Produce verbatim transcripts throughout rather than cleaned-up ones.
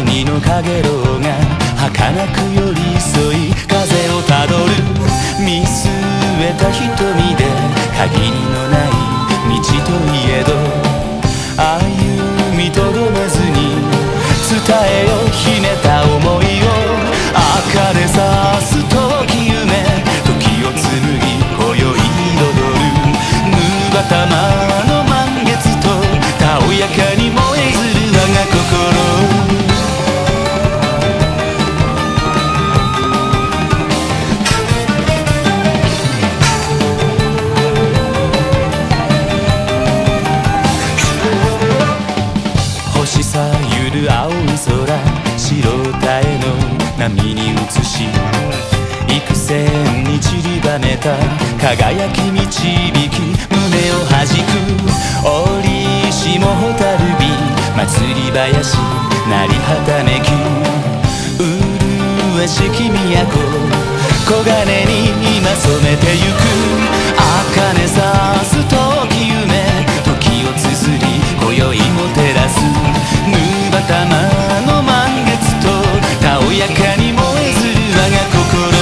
君のかげろうが儚く寄り添い風をたどる見据えた瞳で限りのない道といえど歩みとどめずに伝えよ秘めた想いを赤でさす時夢時を紡ぎ今宵彩るぬばたまの満月とたおやかに燃えずる我が心星さゆる青い空白たえの波に映し幾千に散りばめた輝き導き胸を弾く折しも蛍火祭り林鳴りはためき麗しき都黄金に今染めてゆく茜さす時夢時をつづり今宵も照らすぬばたまの満月とたおやかに燃えずる我が心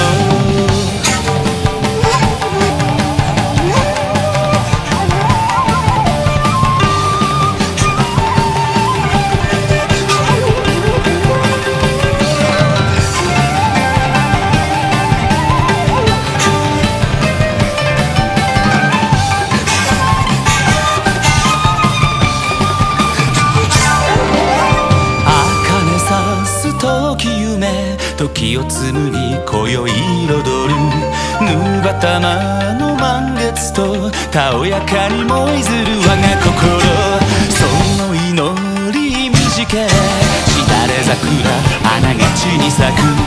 時を紡ぎ今宵彩るぬばたまの満月とたおやかに燃えずる我が心その祈り短しだれ桜あながちに咲く